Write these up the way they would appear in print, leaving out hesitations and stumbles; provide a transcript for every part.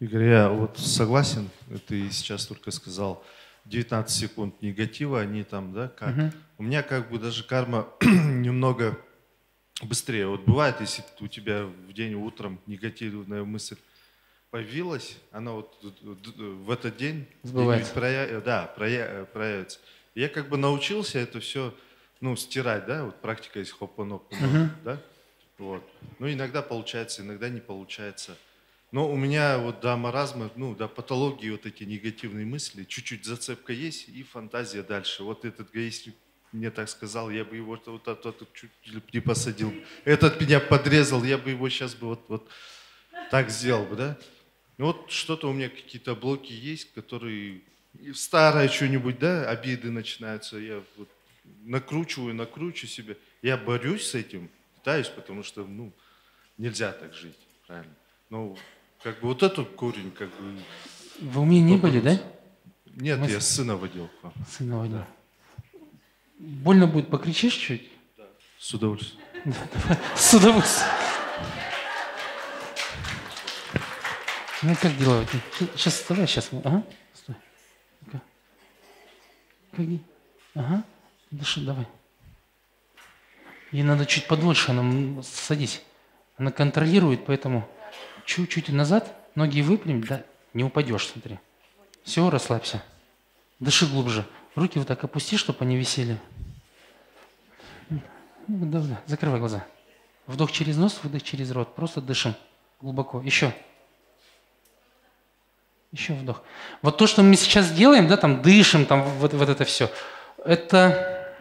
Игорь, я вот согласен, ты сейчас только сказал, 19 секунд негатива, они там, да, как? У меня как бы даже карма немного быстрее. Вот бывает, если у тебя в день утром негативная мысль появилась, она вот в этот день Сбывается. проявится. Я как бы научился это все, ну, стирать, да, вот практика из хопонопо, да, вот. Ну, иногда получается, иногда не получается. Но у меня вот до маразма, ну, до патологии вот эти негативные мысли, чуть-чуть зацепка есть и фантазия дальше. Вот этот гаишник мне так сказал, я бы его чуть не посадил. Этот меня подрезал, я бы его сейчас бы вот так сделал бы, да? Ну вот что-то у меня какие-то блоки есть, которые старое что-нибудь, да, обиды начинаются, я вот накручиваю себе. Я борюсь с этим, пытаюсь, потому что, ну, нельзя так жить, правильно. Но как бы вот этот корень, как бы... Вы у меня не были, да? Нет, я сына водил к вам. Сына водил. Да. Больно будет, покричишь чуть? Да, с удовольствием. С удовольствием. Ну как дела? Сейчас вставай, сейчас. Ага, стой. Ага, дыши, давай. Ей надо чуть подольше, она, садись. Она контролирует, поэтому чуть-чуть назад, ноги выпрямь, да, не упадешь, смотри. Все, расслабься. Дыши глубже. Руки вот так опусти, чтобы они висели. Да, закрывай глаза. Вдох через нос, выдох через рот. Просто дышим глубоко. Еще. Еще вдох. Вот то, что мы сейчас делаем, да, там дышим, там вот это все, это...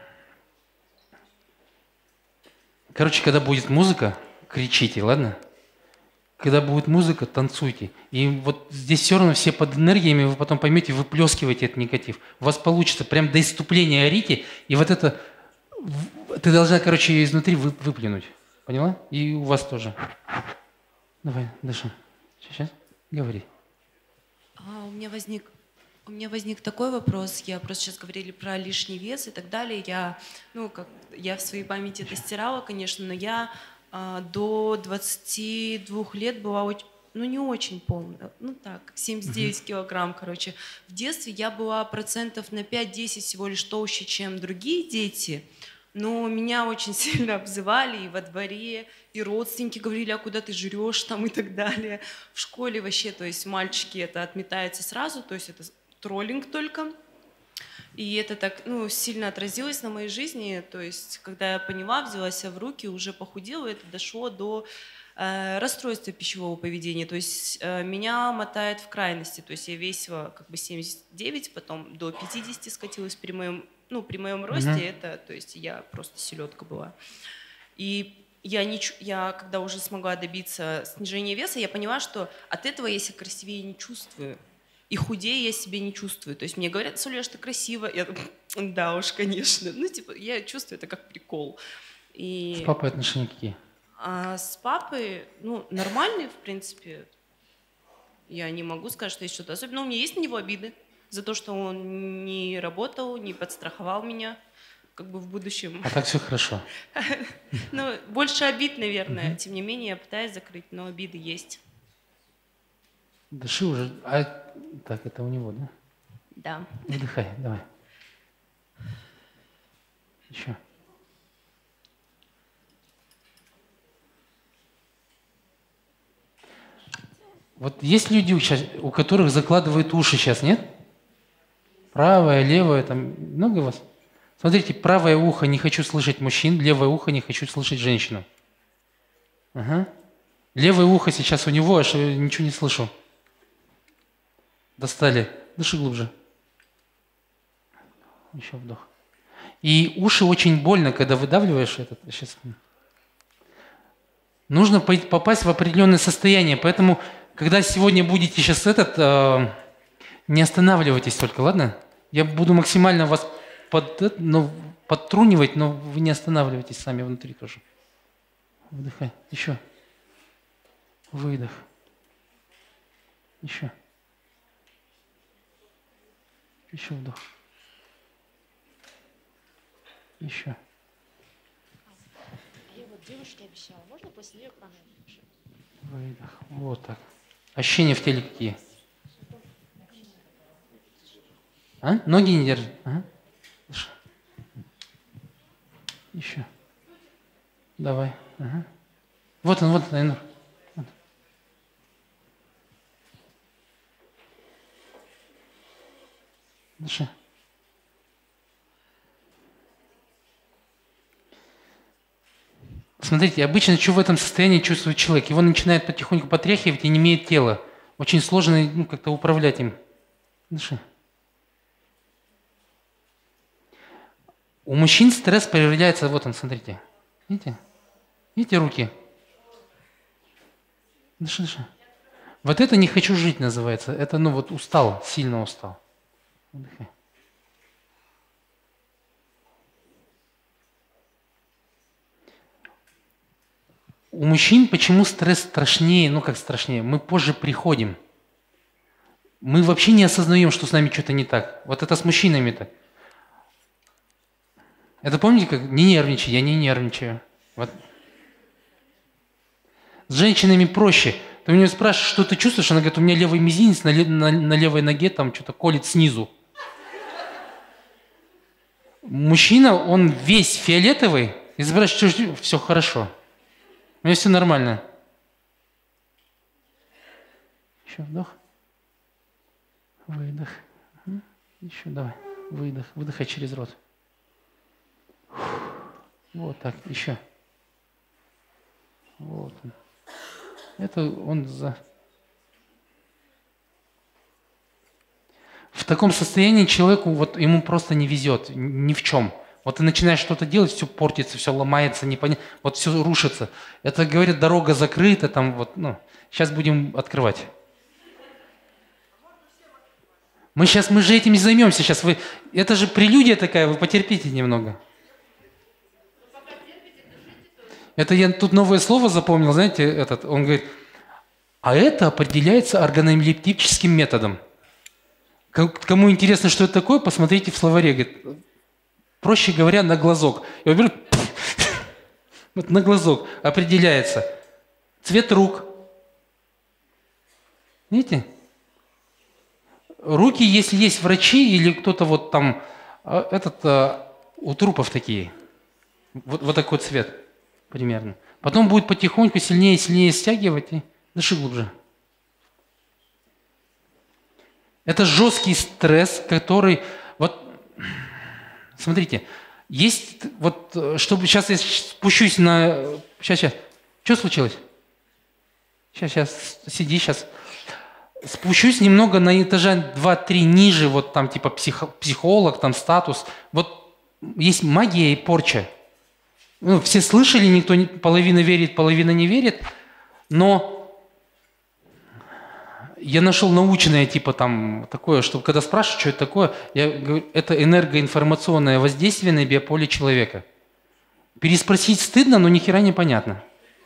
Короче, когда будет музыка, кричите, ладно? Когда будет музыка, танцуйте. И вот здесь все равно все под энергиями, вы потом поймете, выплескиваете этот негатив. У вас получится прям до исступления орите, и вот это... Ты должна, короче, ее изнутри выплюнуть. Поняла? И у вас тоже. Давай, дышим. Сейчас. Говори. У меня возник такой вопрос. Я просто сейчас говорили про лишний вес и так далее. Я в своей памяти это стирала, конечно, но я до 22 лет была не очень полная. 79 килограмм, короче. В детстве я была процентов на 5-10 всего лишь толще, чем другие дети. Но меня очень сильно обзывали и во дворе, и родственники говорили, а куда ты жрешь там и так далее. В школе вообще, то есть мальчики это отметается сразу, то есть это троллинг только. И это так, сильно отразилось на моей жизни, то есть когда я поняла, взяла себя в руки, уже похудела, это дошло до расстройства пищевого поведения, то есть меня мотает в крайности, то есть я весила как бы 79, потом до 50 скатилась при моем росте, это, то есть я просто селедка была. И я, когда уже смогла добиться снижения веса, я поняла, что от этого я себя красивее не чувствую. И худее я себя не чувствую. То есть мне говорят, Солеш, ты красивая. Я думаю, да уж, конечно. Я чувствую это как прикол. С папой отношения какие? А с папой, нормальные, в принципе. Я не могу сказать, что есть что-то особенное. Но у меня есть на него обиды за то, что он не работал, не подстраховал меня как бы в будущем. А так все хорошо? Больше обид, наверное. Тем не менее, я пытаюсь закрыть, но обиды есть. Дыши уже. Так, это у него, да? Да. Выдыхай, давай. Еще. Вот есть люди, у которых закладывают уши сейчас, нет? Правое, левое, там много у вас? Смотрите, правое ухо не хочу слышать мужчин, левое ухо не хочу слышать женщину. Ага. Левое ухо сейчас у него, аж ничего не слышу. Достали. Дыши глубже. Еще вдох. И уши очень больно, когда выдавливаешь этот. Сейчас. Нужно попасть в определенное состояние. Поэтому, когда сегодня будете сейчас не останавливайтесь только, ладно? Я буду максимально вас подтрунивать, но вы не останавливайтесь сами внутри тоже. Вдыхай. Еще. Выдох. Еще. Еще вдох. Еще. Я вот девушке обещала, можно после нее к маме? Выдох. Вот так. Ощущения в теле какие? А? Ноги не держат? Ага. Еще. Давай. Ага. Вот он, Айнур. Вот. Дыши. Смотрите, обычно что в этом состоянии чувствует человек? Его начинает потихоньку потряхивать и не имеет тела. Очень сложно как-то управлять им. Дыши. У мужчин стресс проявляется, вот он, смотрите. Видите? Видите руки? Дыши, дыши. Вот это «не хочу жить» называется. Это, вот устал, сильно устал. Выдыхай. У мужчин почему стресс страшнее, как страшнее? Мы позже приходим. Мы вообще не осознаем, что с нами что-то не так. Вот это с мужчинами так. Это помните, как «не нервничай», я не нервничаю. Вот. С женщинами проще. Ты у нее спрашиваешь, что ты чувствуешь, она говорит, у меня левый мизинец на левой ноге там что-то колет снизу. Мужчина, он весь фиолетовый, и спрашиваешь, что все хорошо. У меня все нормально. Еще вдох. Выдох. Еще давай. Выдох. Выдыхай через рот. Вот так. Еще. Вот он. Это он за... В таком состоянии человеку, ему просто не везет ни в чем. Вот ты начинаешь что-то делать, все портится, все ломается, непонятно, все рушится. Это, говорят, дорога закрыта, сейчас будем открывать. Мы же этим и займемся сейчас. Это же прелюдия такая, вы потерпите немного. Это я тут новое слово запомнил, знаете, он говорит, а это определяется органолептическим методом. Кому интересно, что это такое, посмотрите в словаре. Говорит, проще говоря, на глазок. И он берет, вот на глазок определяется цвет рук. Видите? Руки, если есть врачи или кто-то у трупов такие. Вот такой цвет примерно. Потом будет потихоньку сильнее и сильнее стягивать. И дыши глубже. Это жесткий стресс, который... Смотрите, есть... чтобы сейчас я спущусь на... Сейчас. Что случилось? Сейчас. Сиди, сейчас. Спущусь немного на этажа 2-3 ниже, типа психолог, статус. Есть магия и порча. Все слышали, половина верит, половина не верит, но я нашел научное, такое, что когда спрашивают, что это такое, я говорю, это энергоинформационное воздействие на биополе человека. Переспросить стыдно, но ни хера не понятно.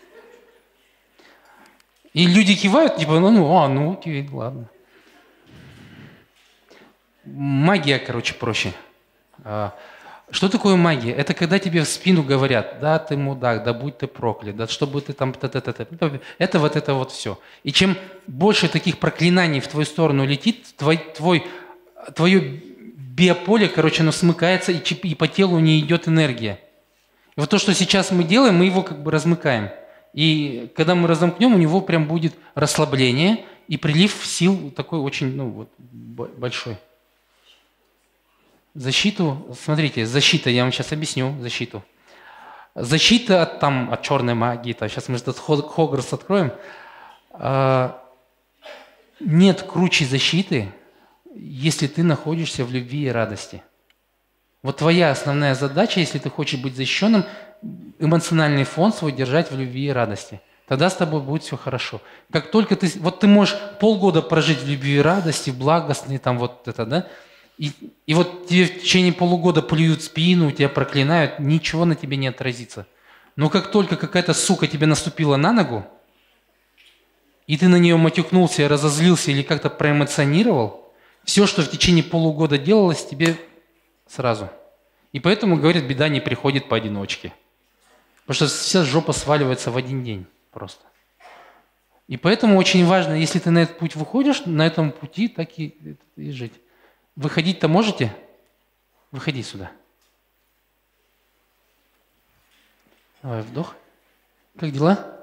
И люди кивают, окей, ладно. Магия, проще. Что такое магия? Это когда тебе в спину говорят, да, ты мудак, да будь ты проклят, да чтобы ты там... Это все. И чем больше таких проклинаний в твою сторону летит, твое биополе, оно смыкается, и по телу не идет энергия. И то, что сейчас мы делаем, мы его размыкаем. И когда мы разомкнем, у него прям будет расслабление и прилив сил такой очень большой. Защиту, смотрите, защита, я вам сейчас объясню защиту. Защита от черной магии, сейчас мы этот Хогвартс откроем. Нет круче защиты, если ты находишься в любви и радости. Твоя основная задача, если ты хочешь быть защищенным, эмоциональный фон свой держать в любви и радости. Тогда с тобой будет все хорошо. Как только ты можешь полгода прожить в любви и радости, благостный, да? И тебе в течение полугода плюют в спину, тебя проклинают, ничего на тебе не отразится. Но как только какая-то сука тебе наступила на ногу, и ты на нее матюкнулся, разозлился или как-то проэмоционировал, все, что в течение полугода делалось, тебе сразу. И поэтому, говорят, беда не приходит поодиночке. Потому что вся жопа сваливается в один день просто. И поэтому очень важно, если ты на этот путь выходишь, на этом пути так и жить. Выходить-то можете? Выходи сюда. Давай, вдох. Как дела?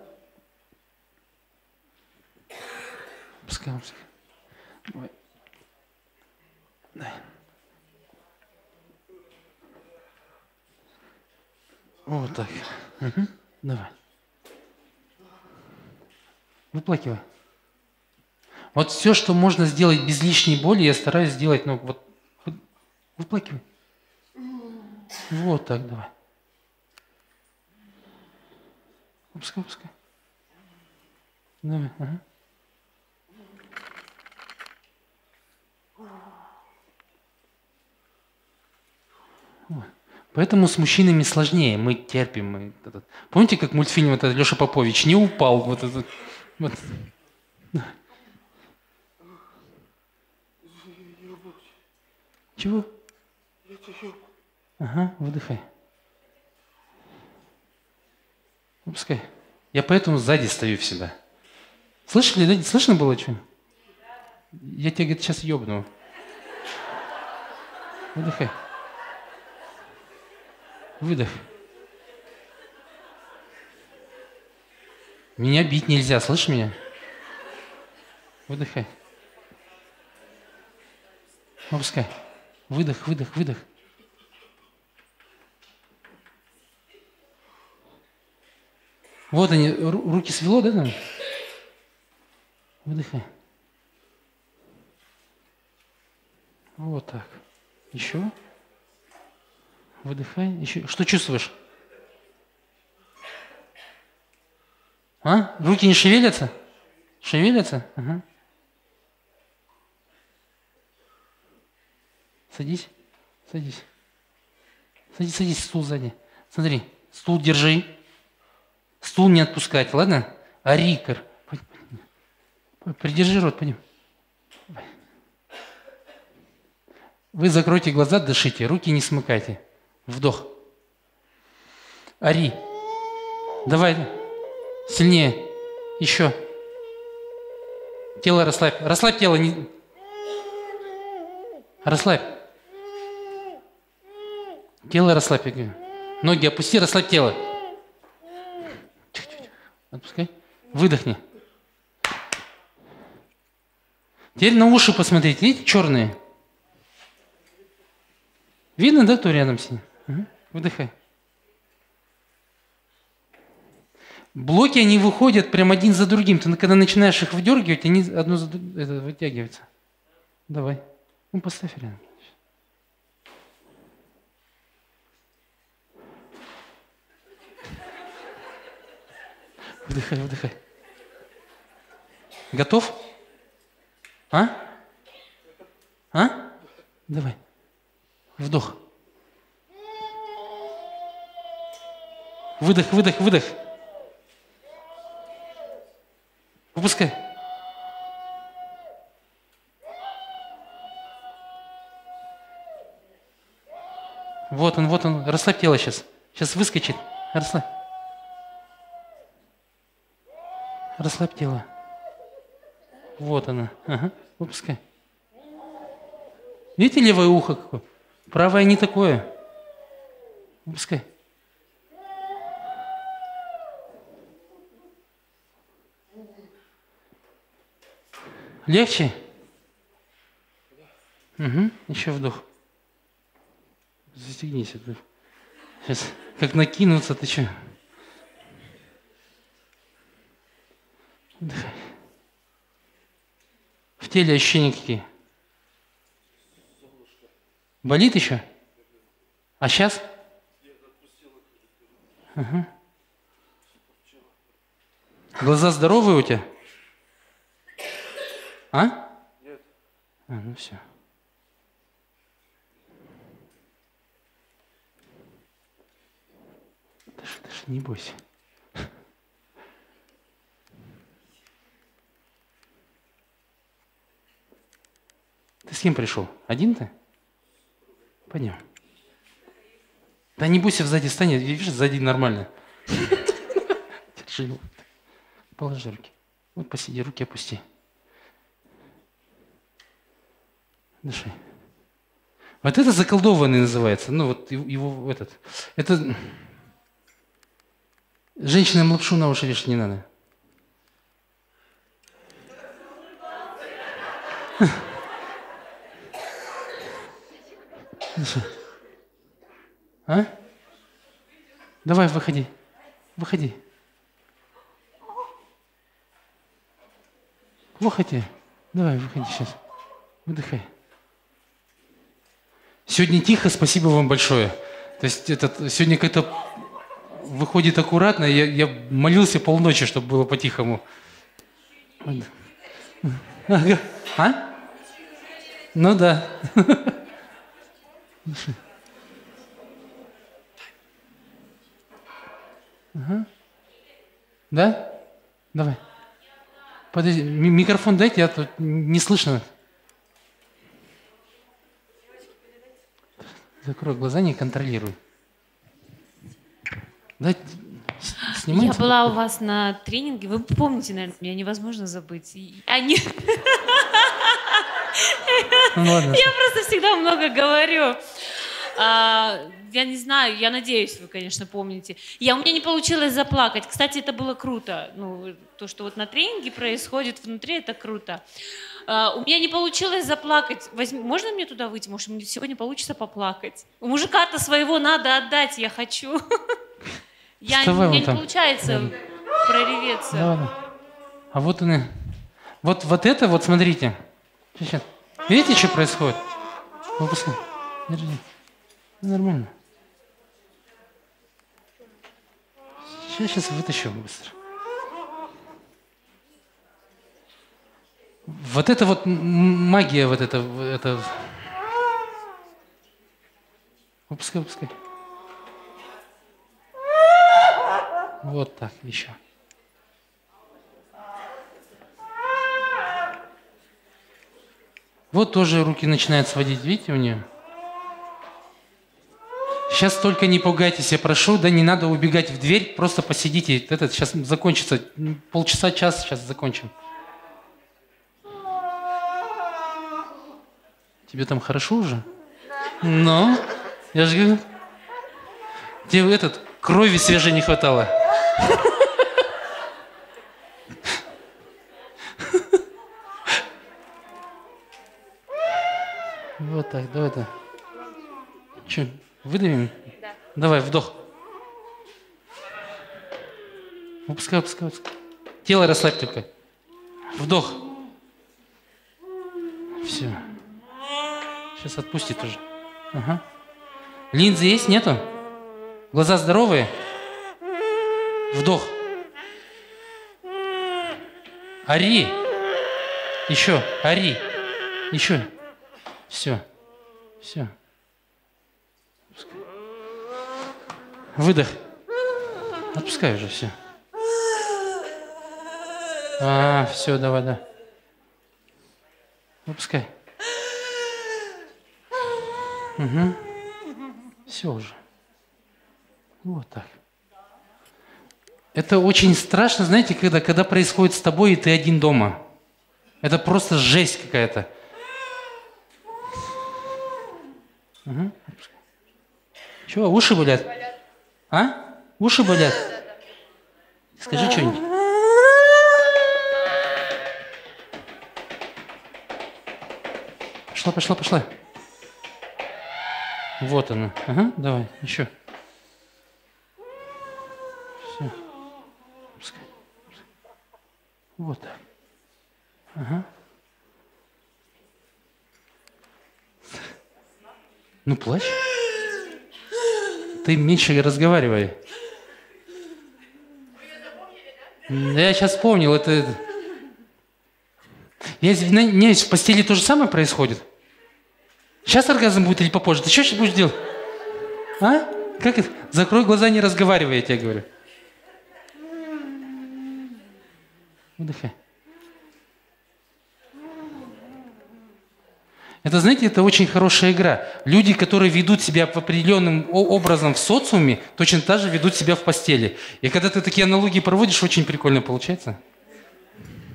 Пускай. Давай. Дай. Вот так. Угу. Давай. Выплакивай. Вот все, что можно сделать без лишней боли, я стараюсь сделать, ну вот, выплакивай. Вот так, давай. Пускай. Давай, ага. Вот. Поэтому с мужчинами сложнее, мы терпим. Помните, как мультфильм этот Леша Попович не упал? Вот этот. Вот. Чего? Ага, выдыхай. Пускай. Я поэтому сзади стою всегда. Слышали, да? Слышно было что? Я тебя, говорит, сейчас ебну. Выдыхай. Выдох. Меня бить нельзя, слышишь меня? Выдыхай. Опускай. Выдох. Вот они, руки свело, да, там? Выдыхай. Вот так. Еще. Выдыхай. Еще. Что чувствуешь? А? Руки не шевелятся? Шевелятся? Ага. Садись. Садись, стул сзади. Смотри, стул держи. Стул не отпускать, ладно? Арикар. Придержи рот, пойдем. Вы закройте глаза, дышите, руки не смыкайте. Вдох. Ари. Давай. Сильнее. Еще. Тело расслабь. Расслабь тело. Расслабь. Тело расслабь. Ноги опусти, расслабь тело. Отпускай. Выдохни. Теперь на уши посмотрите. Видите, черные? Видно, да, кто рядом с ним? Угу. Выдыхай. Блоки, они выходят прям один за другим. Ты когда начинаешь их выдергивать, они одно за другим вытягиваются. Давай. Ну, поставь рядом. Выдыхай. Готов? А? Давай. Вдох. Выдох. Выпускай. Вот он. Расслабь тело сейчас. Сейчас выскочит. Расслабь тело. Вот она. Ага. Выпускай. Видите левое ухо какое? Правое не такое. Выпускай. Легче? Угу. Еще вдох. Застегнись. Сейчас как накинуться, ты что? Вдыхай. В теле ощущения какие? Болит еще? А сейчас? Угу. Глаза здоровые у тебя? А? Нет. Ну все. Дыши, не бойся. Ты с кем пришел? Один ты? Пойдем. Да не бойся, сзади станет. Видишь, сзади нормально. Держи его. Положи руки. Вот посиди, руки опусти. Дыши. Вот это заколдованный называется. Ну вот его этот. Это... Женщинам лапшу на уши вешать не надо. А? Давай, выходи. Выходи. Плохо тебе? Давай, выходи сейчас. Выдыхай. Сегодня тихо, спасибо вам большое. То есть сегодня как-то выходит аккуратно. Я молился полночи, чтобы было по-тихому. А? Ну да. Ага. Да? Давай. Подожди, микрофон дайте, я тут не слышно. Закрой глаза, не контролируй. Дай, снимай. Я была у вас на тренинге, вы помните, наверное, меня невозможно забыть. Я просто всегда много говорю. Я не знаю, я надеюсь, вы, конечно, помните. У меня не получилось заплакать. Кстати, это было круто. Ну, то, что вот на тренинге происходит внутри, это круто. У меня не получилось заплакать. Можно мне туда выйти? Может, мне сегодня получится поплакать? У мужика-то своего надо отдать, я хочу. У меня не получается прореветься. Да. А вот он и... Вот это вот, смотрите. Сейчас. Видите, что происходит? Выпускай. Держи. Нормально. Сейчас вытащу быстро. Вот это вот магия, вот это... Выпускай. Вот так, еще. Вот тоже руки начинают сводить, видите, у нее? Сейчас только не пугайтесь, я прошу, да не надо убегать в дверь, просто посидите. Это сейчас закончится, полчаса, час, сейчас закончим. Тебе там хорошо уже? Ну, я же говорю, тебе крови свежей не хватало. Вот так, давай. Че, выдавим? Да. Давай, вдох. Выпускай. Тело расслабь только. Вдох. Все. Сейчас отпусти тоже. Ага. Линзы есть, нету? Глаза здоровые? Вдох. Ори. Еще. Ори. Еще. Все. Выдох. Отпускай уже, все. Все, давай, да. Выпускай. Угу. Все уже. Вот так. Это очень страшно, знаете, когда происходит с тобой, и ты один дома. Это просто жесть какая-то. Угу. Чего, уши болят? А? Уши болят? Скажи что-нибудь. Пошла. Вот она. Ага, давай, еще. Все. Пускай. Вот так. Ага. Ну, плачь. Ты меньше разговаривай. Я сейчас вспомнил, это... Я извиняюсь, в постели то же самое происходит? Сейчас оргазм будет или попозже? Ты что сейчас будешь делать? А? Как это? Закрой глаза, не разговаривай, я тебе говорю. Выдыхай. Это, знаете, это очень хорошая игра. Люди, которые ведут себя определенным образом в социуме, точно так же ведут себя в постели. И когда ты такие аналогии проводишь, очень прикольно получается.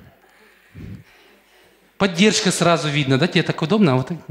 Поддержка сразу видно, да? Тебе так удобно? А вот так...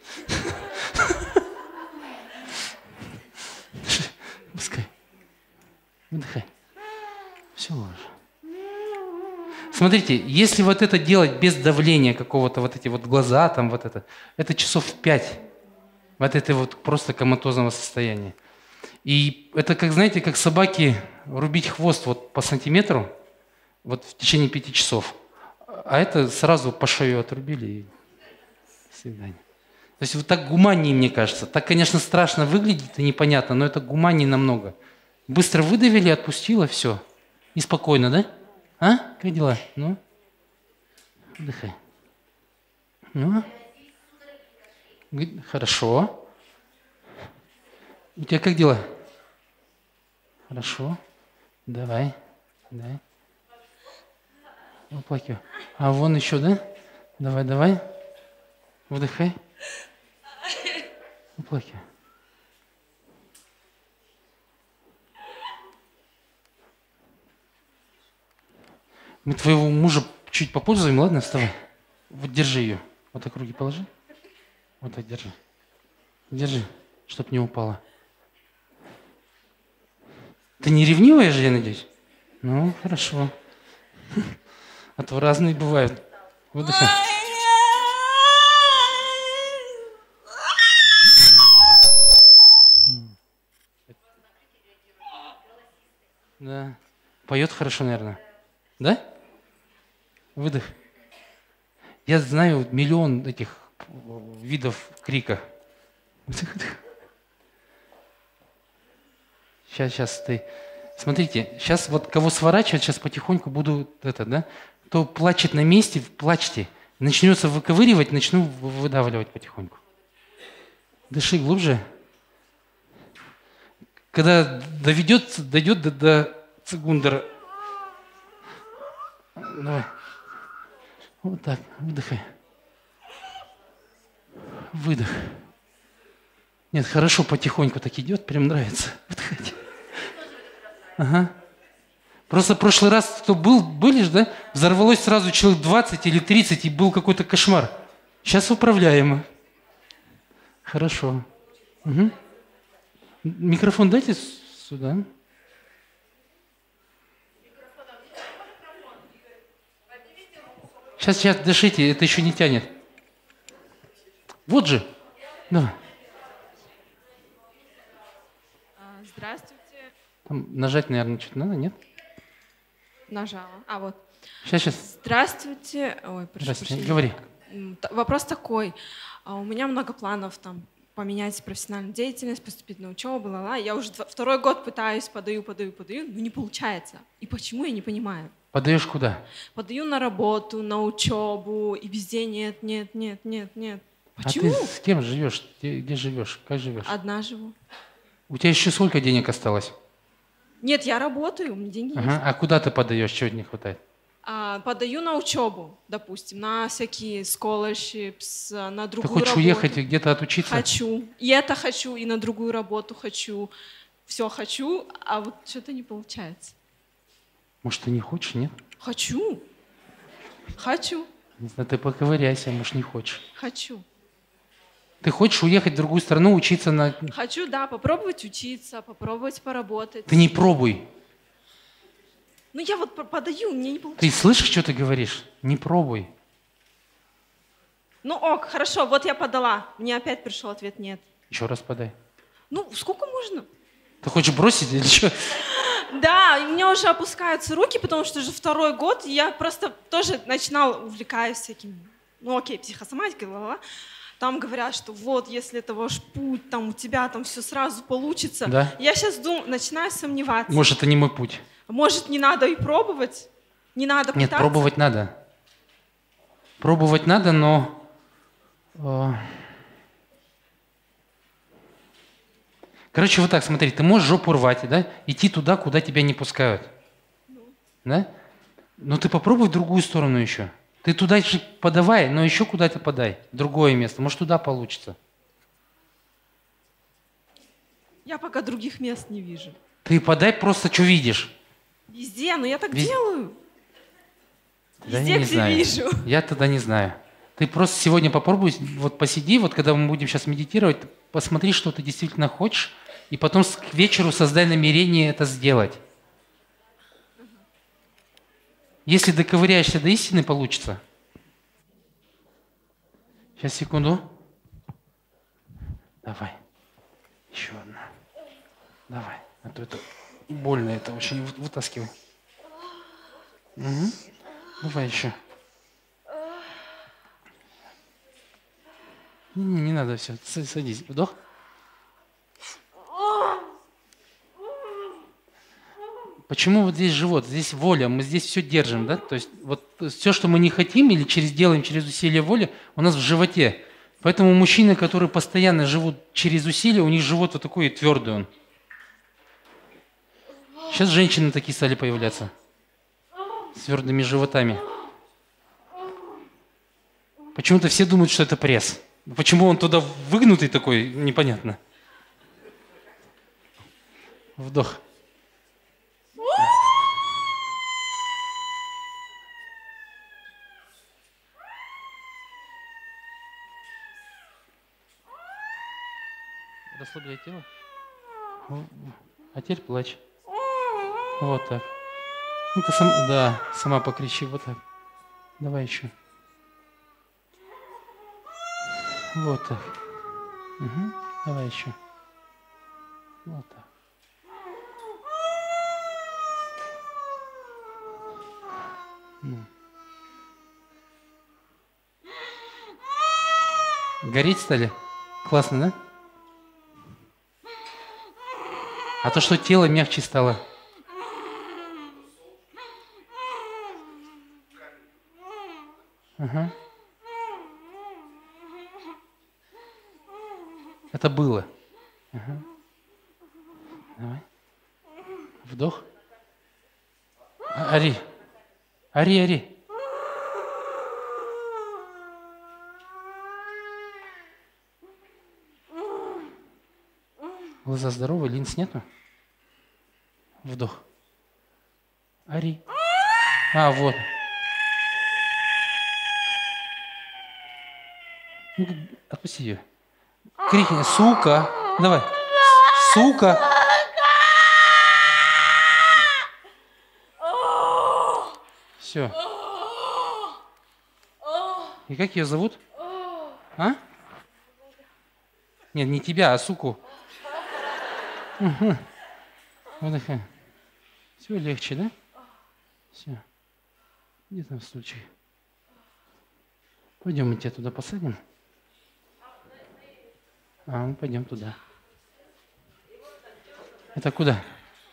Пускай. Выдыхай. Все уже. Смотрите, если вот это делать без давления какого-то, вот эти вот глаза, там вот это часов 5. Вот это вот просто коматозного состояния. И это, как, знаете, как собаке рубить хвост вот по сантиметру вот в течение 5 часов. А это сразу по шею отрубили и до свидания. То есть вот так гуманнее, мне кажется. Так, конечно, страшно выглядит и непонятно, но это гуманнее намного. Быстро выдавили, отпустила, все. И спокойно, да? А? Как дела? Ну? Отдыхай. Ну? Хорошо. У тебя как дела? Хорошо. Давай. Дай. Оплакивай. А вон еще, да? Давай, давай. Выдыхай. Оплакивай. Мы твоего мужа чуть попользуем, ладно? Вставай. Вот держи ее. Вот так руки положи. Вот так держи. Держи, чтоб не упала. Ты не ревнивая же, я надеюсь? Ну, хорошо. А то разные бывают. Выдыхай. Да. Поет хорошо, наверное. Да? Выдох. Я знаю миллион этих видов крика. Сейчас ты... Смотрите, сейчас вот кого сворачивать, сейчас потихоньку буду это, да? Кто плачет на месте, плачьте. Начнется выковыривать, начну выдавливать потихоньку. Дыши глубже. Когда дойдет до цигундера. Давай. Вот так, выдыхай. Выдох. Нет, хорошо, потихоньку так идет, прям нравится. Выдыхайте. Ага. Просто в прошлый раз, кто были же, да? Взорвалось сразу человек 20 или 30, и был какой-то кошмар. Сейчас управляемо. Хорошо. Угу. Микрофон дайте сюда. Сейчас, дышите, это еще не тянет. Вот же. Давай. Здравствуйте. Там нажать, наверное, что-то надо, нет? Нажала. А, вот. Сейчас. Здравствуйте. Ой, прошу прощения. Говори. Вопрос такой. У меня много планов там поменять профессиональную деятельность, поступить на учебу, бла-бла. Я уже второй год пытаюсь, подаю, но не получается. И почему, я не понимаю. Подаешь куда? Подаю на работу, на учебу, и везде нет. Почему? А ты с кем живешь? Где живешь? Как живешь? Одна живу. У тебя еще сколько денег осталось? Нет, я работаю, у меня деньги есть. А куда ты подаешь? Чего не хватает? Подаю на учебу, допустим, на всякие scholarships, на другую работу. Ты хочешь уехать и где-то отучиться? Хочу. И это хочу, и на другую работу хочу. Все хочу, а вот что-то не получается. Может, ты не хочешь, нет? Хочу. Не знаю, ты поковыряйся, может, не хочешь. Хочу. Ты хочешь уехать в другую страну, учиться на... Хочу, да, попробовать учиться, попробовать поработать. Ты не пробуй. Ну, я вот подаю, мне не получается. Ты слышишь, что ты говоришь? Не пробуй. Ну, ок, хорошо, вот я подала. Мне опять пришел ответ нет. Еще раз подай. Ну, сколько можно? Ты хочешь бросить или что? Да, и у меня уже опускаются руки, потому что уже второй год, и я просто тоже увлекаюсь всякими, ну окей, психосоматикой, ла-ла-ла. Там говорят, что вот, если это ваш путь, там у тебя там все сразу получится. Да? Я сейчас начинаю сомневаться. Может, это не мой путь. Может, не надо и пробовать? Не надо пытаться? Нет, пробовать надо. Пробовать надо, но... Короче, вот так, смотри, ты можешь жопу рвать, да? Идти туда, куда тебя не пускают. Да? Но ты попробуй в другую сторону еще. Ты туда же подавай, но еще куда-то подай. В другое место. Может, туда получится. Я пока других мест не вижу. Ты подай просто, что видишь. Везде, но я так делаю. Да Везде, не где знаю. вижу. Я тогда не знаю. Ты просто сегодня попробуй, вот посиди, вот когда мы будем сейчас медитировать, посмотри, что ты действительно хочешь, и потом к вечеру создай намерение это сделать. Если доковыряешься до истины, получится. Сейчас, секунду. Давай. Еще одна. Давай. А то это больно, это очень вытаскивай. Угу. Давай еще. Не надо, все, садись. Вдох. Почему вот здесь живот, здесь воля, мы здесь все держим, да? То есть вот все, что мы не хотим или делаем через усилие воли, у нас в животе. Поэтому мужчины, которые постоянно живут через усилия, у них живот вот такой твердый он. Сейчас женщины такие стали появляться. С твердыми животами. Почему-то все думают, что это пресс. Почему он туда выгнутый такой, непонятно. Вдох. Расслабляй тело. А теперь плачь. Вот так. Ну-ка, сама покричи. Вот так. Давай еще. Вот так. Угу. Давай еще. Вот так. Ну. Гореть стали? Классно, да? А то, что тело мягче стало. Ага. Это было. Ага. Давай. Вдох. Ори. Ори. Глаза здоровые, линз нету? Вдох. Ори. Вот. Ну, отпусти ее. Крикни, сука. Давай. Сука. Все. И как ее зовут? А? Нет, не тебя, а суку. Угу. Выдыхай. Все легче, да? Все. Где там стульчик? Пойдем, мы тебя туда посадим. Мы пойдем туда. Это куда?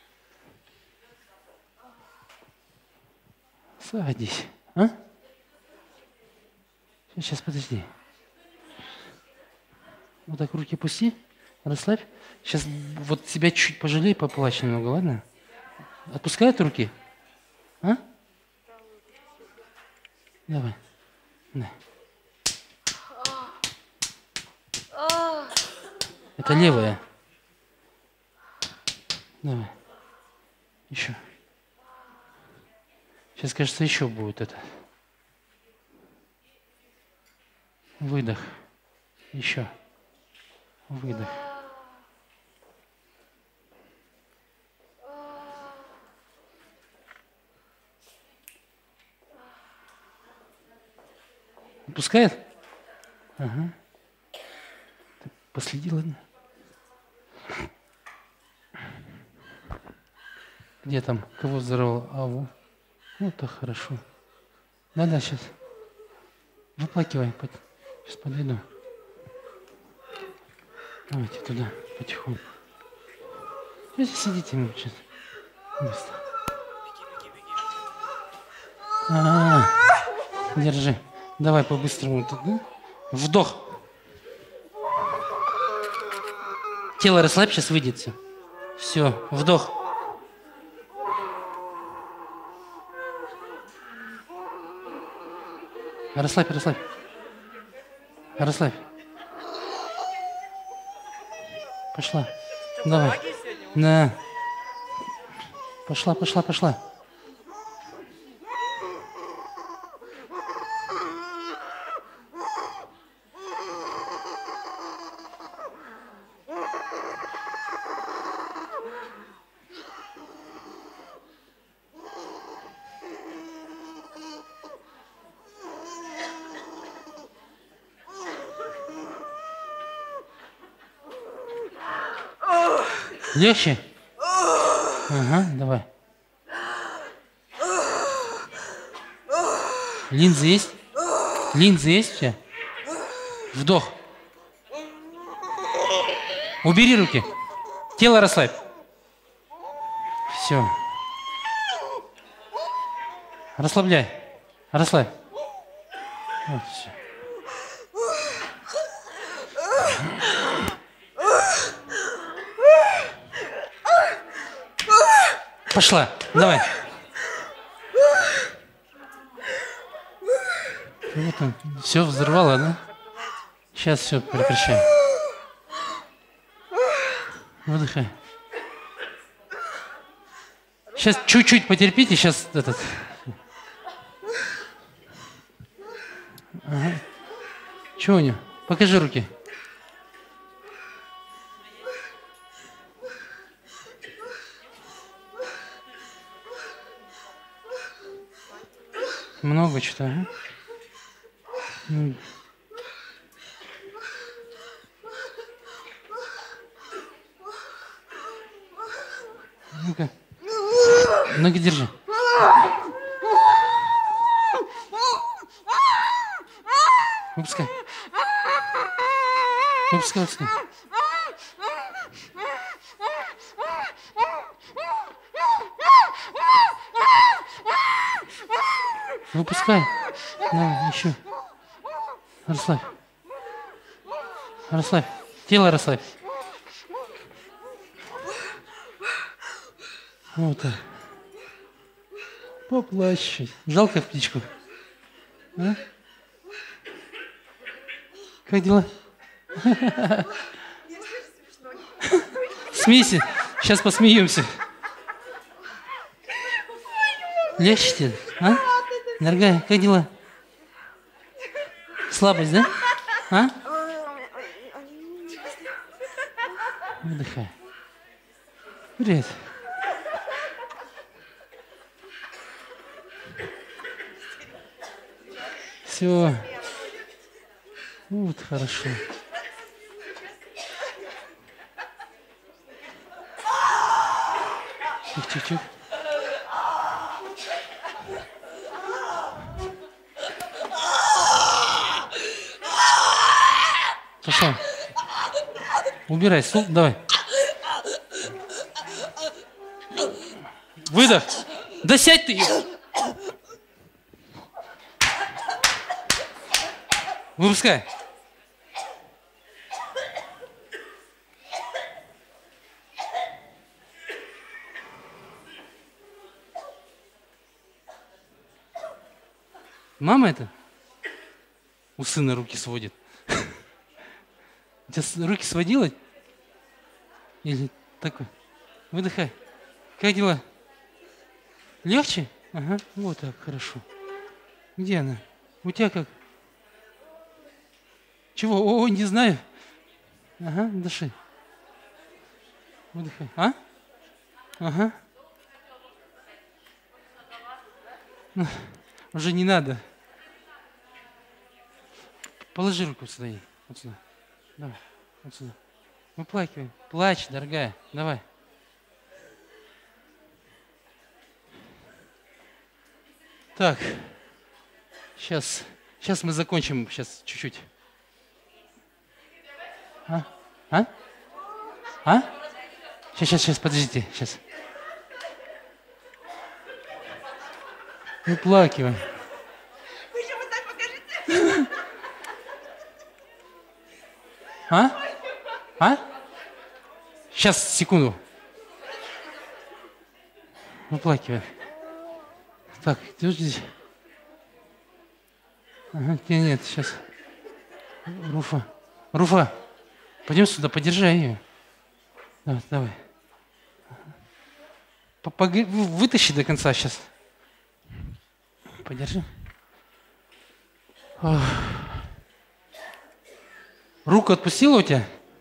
Садись. А? Сейчас, подожди. Вот так руки пусти. Расслабь. Сейчас вот себя чуть пожалей, поплачь немного, ладно? Отпускают руки? А? Давай. Да. Это левая. Давай. Еще. Сейчас, кажется, еще будет это. Выдох. Еще. Выдох. Пускает? Ага. Ты последи, ладно? Где там? Кого здоровал? Вот так хорошо. Да, сейчас. Выплакивай. Сейчас подойду. Давайте туда, потихоньку. Здесь сидите, сейчас. Держи. Давай по-быстрому. Вдох. Тело расслабь, сейчас выйдет все. Все, вдох. Расслабь. Расслабь. Пошла. Давай. Да. Пошла. Легче? Ага, давай. Линзы есть? Линзы есть у тебя? Вдох. Убери руки. Тело расслабь. Все. Расслабляй. Расслабь. Вот, все. Пошла. Давай. Вот он. Все взорвало, да? Сейчас все прекращаем. Выдыхай. Сейчас чуть-чуть потерпите, сейчас этот. Ага. Чего у него? Покажи руки. Много что-то, ага. Ну-ка. Ноги держи. Выпускай. Выпускай, выпускай. Выпускай. Давай, еще. Расслабь. Расслабь. Тело расслабь. Вот так. Поплачь чуть. Жалко птичку. А? Как дела? Смейся. Сейчас посмеемся. Легче тебе, а? Дорогая, как дела? Слабость, да? А? Выдыхай. Привет. Все. Вот, хорошо. Тихо-тихо. Пошел. Убирай стул. Давай. Выдох. Да сядь ты. Выпускай. Мама это? У сына руки сводит. У тебя руки сводила? Или такой? Выдыхай. Как дела? Легче? Ага, вот так, хорошо. Где она? У тебя как? Чего? О, не знаю. Ага, дыши. Выдыхай. А? Ага. Уже не надо. Положи руку сюда. Вот сюда. Давай. Вот сюда. Выплакивай. Плачь, дорогая. Давай. Так. Сейчас мы закончим. Сейчас чуть-чуть. А? А? А? Сейчас, подождите. Сейчас. Выплакивай. Вы еще вот так покажите. А? А? Сейчас, секунду. Выплакивай. Так, ты здесь. Ага, нет, сейчас. Руфа, пойдем сюда, подержи ее. Давай. Вытащи до конца сейчас. Подержи. Руку отпустила у тебя?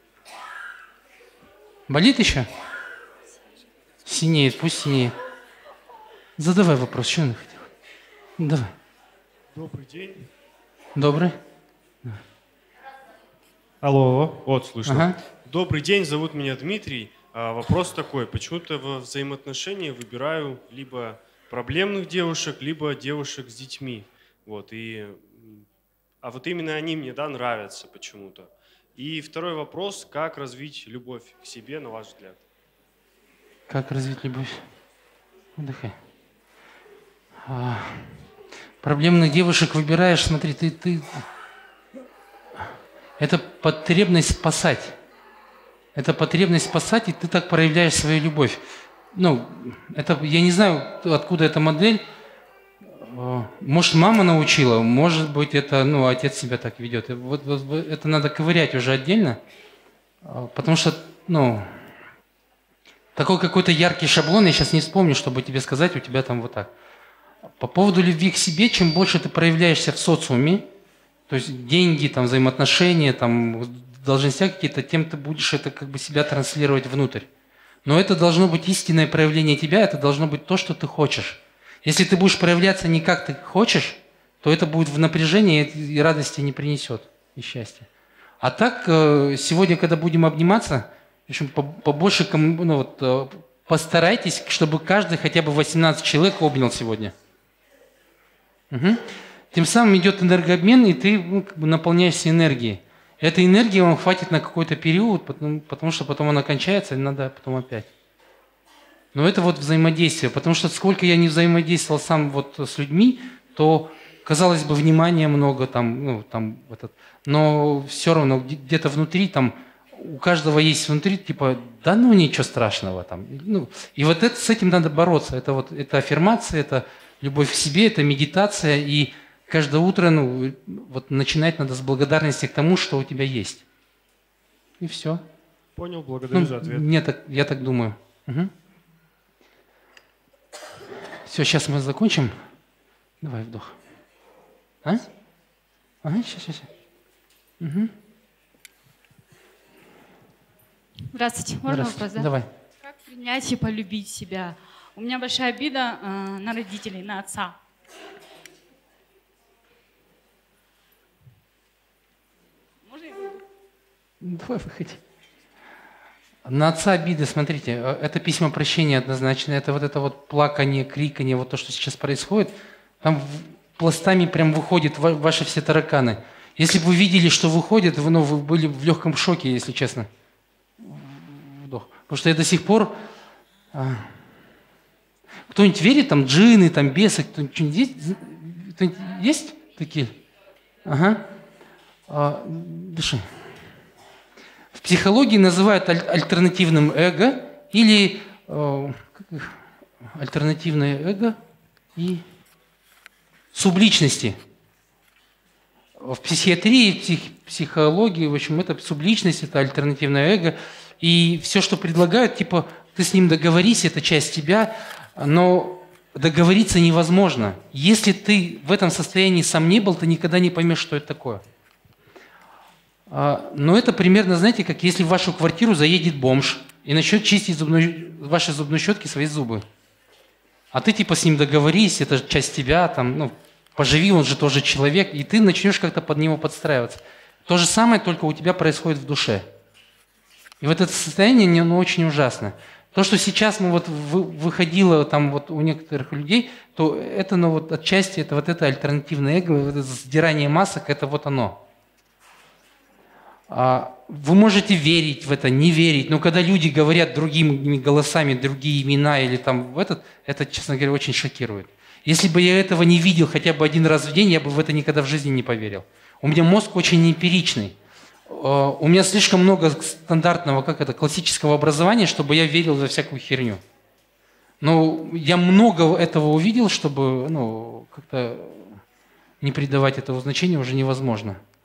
Болит еще? Синеет, пусть синеет. Задавай вопрос, что она хотела? Давай. Добрый день. Добрый. Алло, вот, слышно. Ага. Добрый день, зовут меня Дмитрий. Вопрос такой. Почему-то во взаимоотношении выбираю либо проблемных девушек, либо девушек с детьми. Вот, а вот именно они мне, да, нравятся почему-то. И второй вопрос. Как развить любовь к себе, на ваш взгляд? Как развить любовь? Отдыхай. Проблемных девушек выбираешь, смотри, ты... Это потребность спасать. Это потребность спасать, и ты так проявляешь свою любовь. Ну, это, я не знаю, откуда эта модель. Может, мама научила, может быть, это, ну, отец себя так ведет. Вот это надо ковырять уже отдельно, потому что, ну, такой какой-то яркий шаблон, я сейчас не вспомню, чтобы тебе сказать, у тебя там вот так. По поводу любви к себе, чем больше ты проявляешься в социуме, то есть деньги, там, взаимоотношения, там, должности какие-то, тем ты будешь это как бы себя транслировать внутрь. Но это должно быть истинное проявление тебя, это должно быть то, что ты хочешь. Если ты будешь проявляться не как ты хочешь, то это будет в напряжении и радости не принесет, и счастья. А так, сегодня, когда будем обниматься, в общем, побольше, ну, вот, постарайтесь, чтобы каждый хотя бы 18 человек обнял сегодня. Угу. Тем самым идет энергообмен, и ты, ну, как бы наполняешься энергией. Этой энергии вам хватит на какой-то период, потому что потом она кончается, и надо потом опять. Но это вот взаимодействие, потому что сколько я не взаимодействовал сам вот с людьми, то, казалось бы, внимания много, там, ну, там, но все равно где-то внутри, там, у каждого есть внутри, типа, да ну ничего страшного. Там, ну, и вот это, с этим надо бороться. Это аффирмация, это любовь к себе, это медитация, и каждое утро, ну, вот начинать надо с благодарности к тому, что у тебя есть. И все. Понял, благодарю за ответ. Нет, я так думаю. Угу. Все, сейчас мы закончим. Давай вдох. А? Ага, сейчас. Угу. Здравствуйте. Можно вопрос, да? Давай. Как принять и полюбить себя? У меня большая обида на родителей, на отца. Можно я выйду? Давай, выходи. На отца обиды, смотрите, это письмо прощения однозначно, это вот плакание, криканье, вот то, что сейчас происходит, там пластами прям выходят ваши все тараканы. Если бы вы видели, что выходит, вы были в легком шоке, если честно. Вдох. Потому что я до сих пор... Кто-нибудь верит, там, джинны, там, бесы, кто-нибудь есть? Кто-нибудь есть такие? Ага. Дыши. В психологии называют альтернативным эго или альтернативное эго и субличности. В психиатрии, в психологии, в общем, это субличность, это альтернативное эго. И все, что предлагают, типа, ты с ним договорись, это часть тебя, но договориться невозможно. Если ты в этом состоянии сам не был, ты никогда не поймешь, что это такое. Но это примерно, знаете, как если в вашу квартиру заедет бомж и начнет чистить ваши зубной щетки, свои зубы. А ты типа с ним договорись, это часть тебя, там, ну, поживи, он же тоже человек, и ты начнешь как-то под него подстраиваться. То же самое, только у тебя происходит в душе. И вот это состояние, оно очень ужасно. То, что сейчас мы вот выходило там вот у некоторых людей, то это, ну, вот отчасти это вот это альтернативное эго, вот это сдирание масок, это вот оно. Вы можете верить в это, не верить, но когда люди говорят другими голосами, другие имена или там это, честно говоря, очень шокирует. Если бы я этого не видел хотя бы один раз в день, я бы в это никогда в жизни не поверил. У меня мозг очень эмпиричный. У меня слишком много стандартного, классического образования, чтобы я верил во всякую херню. Но я много этого увидел, чтобы, ну, как-то не придавать этому значения уже невозможно.